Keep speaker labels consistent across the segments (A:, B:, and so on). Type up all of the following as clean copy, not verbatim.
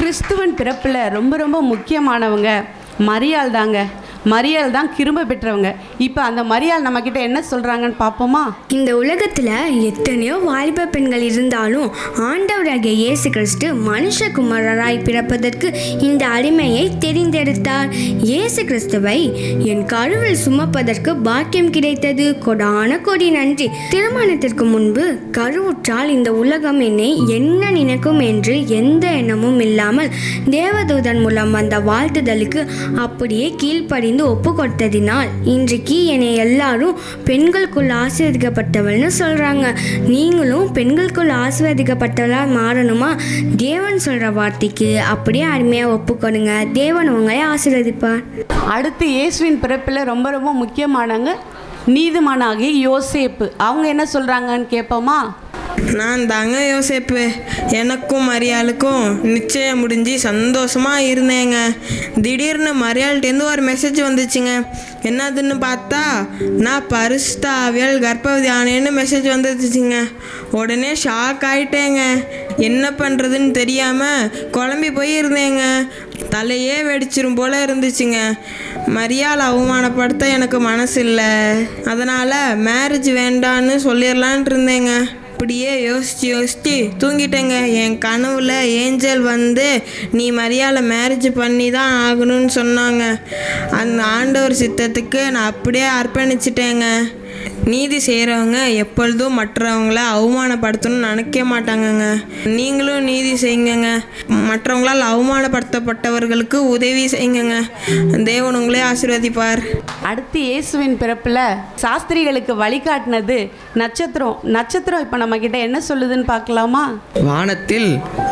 A: கிறிஸ்துவன் பிறப்பில் ரொம்ப ரொம்ப முக்கியமானவங்க மரியாள் தாங்க. மரியாள் தான் கிருபை பெற்றவங்க. இப்போ அந்த மரியாள் நம்மக்கிட்ட என்ன சொல்கிறாங்கன்னு பார்ப்போமா?
B: இந்த உலகத்தில் எத்தனையோ வாலிப பெண்கள் இருந்தாலும் ஆண்டவராகிய இயேசு கிறிஸ்து மனுஷகுமாரராய் பிறப்பதற்கு இந்த அடிமையை தெரிந்தெடுத்தார். இயேசு கிறிஸ்துவை என் கருவில் சுமப்பதற்கு பாக்கியம் கிடைத்தது. கொடான கொடி நன்றி. திருமணத்திற்கு முன்பு கருவுற்றால் இந்த உலகம் என்னை என்ன நினைக்கும் என்று எந்த எண்ணமும் இல்லாமல் தேவதூதன் மூலம் வந்த வாழ்த்துதலுக்கு அப்படியே கீழ்ப்படி ஒப்பு கொடுத்ததினால் இன்றைக்கு என்னை எல்லாரும் பெண்களுக்குள் ஆசீர்வதிக்கப்பட்டவள்னு சொல்றாங்க. நீங்களும் பெண்களுக்குள் ஆசீர்வதிக்கப்பட்டவளா மாறணுமா? தேவன் சொல்ற வார்த்தைக்கு அப்படியே அருமையா ஒப்புக்கொடுங்க. தேவன் உங்களை ஆசீர்வதிப்பார்.
A: அடுத்து இயேசுவின் பிறப்பில் ரொம்ப ரொம்ப முக்கியமானவங்க நீதிமானாகிய யோசேப்பு. அவங்க என்ன சொல்றாங்கன்னு கேட்போமா?
C: நான் தாங்க யோசேப்பு. எனக்கும் மரியாளுக்கும் நிச்சயம் முடிஞ்சு சந்தோஷமாக இருந்தேங்க. திடீர்னு மரியாள்கிட்டேருந்து ஒரு மெசேஜ் வந்துச்சுங்க. என்னதுன்னு பார்த்தா நான் பரிசுத்த ஆவியால் கர்ப்பவதி ஆனேன்னு மெசேஜ் வந்துச்சுங்க. உடனே ஷாக் ஆகிட்டேங்க. என்ன பண்ணுறதுன்னு தெரியாமல் குழம்பி போய் இருந்தேங்க. தலையே வெடிச்சிரும் போல் இருந்துச்சுங்க. மரியாள் அவமானப்படுத்த எனக்கு மனசு இல்லை. அதனால் மேரேஜ் வேண்டான்னு சொல்லிடலான் இருந்தேங்க. அப்படியே யோசித்து தூங்கிட்டேங்க. என் கனவுல ஏஞ்சல் வந்து நீ மரியாதை மேரேஜ் பண்ணி தான் ஆகணும்னு சொன்னாங்க. அந்த ஆண்டவர் சித்தத்துக்கு நான் அப்படியே அர்ப்பணிச்சிட்டேங்க. நீதி செய்கிறவங்க எப்பொழுதும் மற்றவங்கள அவமானப்படுத்தணும்னு நினைக்க மாட்டாங்கங்க. நீங்களும் நீதி செய்யுங்க. மற்றவங்களால் அவமானப்படுத்தப்பட்டவர்களுக்கு உதவி செய்யுங்க. தேவன் உங்களே ஆசீர்வதிப்பார்.
A: அடுத்து இயேசுவின் பிறப்பில் சாஸ்திரிகளுக்கு வழிகாட்டினது நட்சத்திரம். நட்சத்திரம் இப்போ நம்மக்கிட்ட என்ன சொல்லுதுன்னு பார்க்கலாமா?
D: வானத்தில்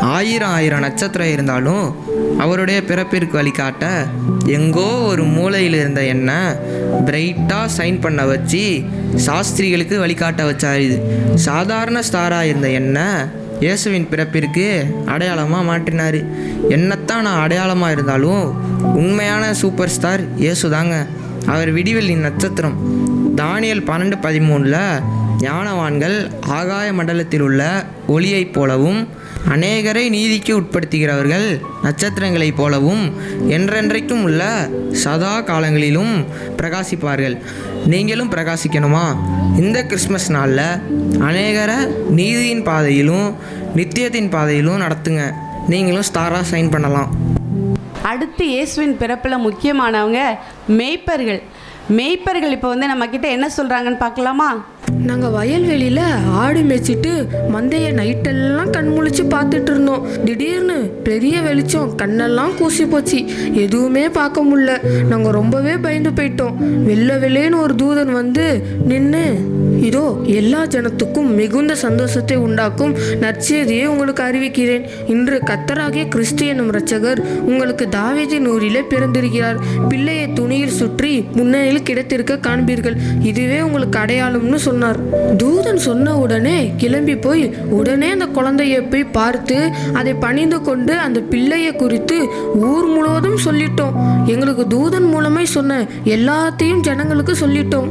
D: ஆயிரம் நட்சத்திரம் இருந்தாலும் அவருடைய பிறப்பிற்கு வழிகாட்ட எங்கோ ஒரு மூலையில் இருந்த என்ன பிரைட்டாக சைன் பண்ண வச்சு சாஸ்திரிகளுக்கு வழிகாட்ட வச்சார். இது சாதாரண ஸ்டாராக இருந்த என்ன இயேசுவின் பிறப்பிற்கு அடையாளமாக மாற்றினார். என்னத்தான் நான் அடையாளமாக இருந்தாலும் உண்மையான சூப்பர் ஸ்டார் இயேசு தாங்க. அவர் விடிவெள்ளியின் நட்சத்திரம். தானியேல் 12:13 ஞானவான்கள் ஆகாய மண்டலத்தில் உள்ள ஒளியைப் போலவும் அநேகரை நீதிக்கு உட்படுத்துகிறவர்கள் நட்சத்திரங்களைப் போலவும் என்றென்றைக்கும் உள்ள சதா காலங்களிலும் பிரகாசிப்பார்கள். நீங்களும் பிரகாசிக்கணுமா? இந்த கிறிஸ்மஸ் நாளில் அநேகரை நீதியின் பாதையிலும் நித்தியத்தின் பாதையிலும் நடத்துங்க. நீங்களும் ஸ்டாராக சைன் பண்ணலாம்.
A: அடுத்து இயேசுவின் பிறப்பில் முக்கியமானவங்க மேய்ப்பர்கள். மேய்ப்பர்கள் இப்போ நம்மக்கிட்ட என்ன சொல்கிறாங்கன்னு பார்க்கலாமா?
E: நாங்கள் வயல்வெளியில் ஆடு மேய்ச்சிட்டு மந்தைய நைட்டெல்லாம் கண் முழிச்சு பார்த்துட்டு இருந்தோம். திடீர்னு பெரிய வெளிச்சம் கண்ணெல்லாம் கூசி போச்சு. எதுவுமே பார்க்க முடியல. நாங்கள் ரொம்பவே பயந்து போயிட்டோம். வெள்ளேன்னு ஒரு தூதன் வந்து நின்று, இதோ எல்லா ஜனத்துக்கும் மிகுந்த சந்தோஷத்தை உண்டாக்கும் நற்செய்தியை உங்களுக்கு அறிவிக்கிறேன். இன்று கர்த்தராகிய கிறிஸ்து என்னும் இரட்சகர் உங்களுக்கு தாவீதின் ஊரிலே பிறந்திருக்கிறார். பிள்ளையை துணியில் சுற்றி முன்னணியில் கிடைத்திருக்க காண்பீர்கள். இதுவே உங்களுக்கு அடையாளம்னு சொன்னார். தூதன் சொன்ன உடனே கிளம்பி போய் உடனே அந்த குழந்தையை போய் பார்த்து அதை பணிந்து கொண்டு அந்த பிள்ளையை குறித்து ஊர் முழுவதும் சொல்லிட்டோம். எங்களுக்கு தூதன் மூலமே சொன்ன எல்லாத்தையும் ஜனங்களுக்கு சொல்லிட்டோம்.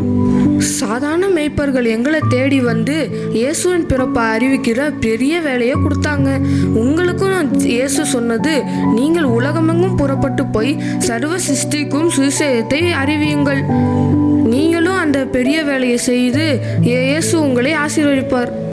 E: சாதாரண மேய்ப்பர்கள் எங்களை தேடி வந்து இயேசுவின் பிறப்பை அறிவிக்கிற பெரிய வேலையை கொடுத்தாங்க. உங்களுக்கும் இயேசு சொன்னது, நீங்கள் உலகமெங்கும் புறப்பட்டு போய் சர்வ சிருஷ்டிக்கும் சுவிசேஷத்தை அறிவியுங்கள். நீங்களும் அந்த பெரிய வேலையை செய்து இயேசு உங்களை ஆசீர்வதிப்பார்.